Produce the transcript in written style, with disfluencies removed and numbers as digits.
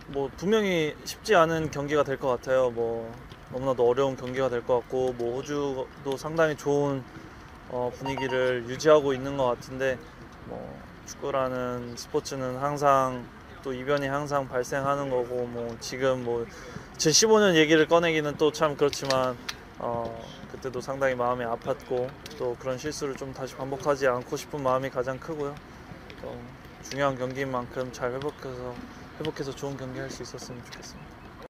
뭐 분명히 쉽지 않은 경기가 될 것 같아요. 뭐 너무나도 어려운 경기가 될 것 같고, 뭐 호주도 상당히 좋은 분위기를 유지하고 있는 것 같은데, 뭐 축구라는 스포츠는 항상 또 이변이 항상 발생하는 거고, 뭐 지금 뭐 2015년 얘기를 꺼내기는 또 참 그렇지만 그때도 상당히 마음이 아팠고, 또 그런 실수를 좀 다시 반복하지 않고 싶은 마음이 가장 크고요. 또 중요한 경기인 만큼 잘 회복해서 좋은 경기 할 수 있었으면 좋겠습니다.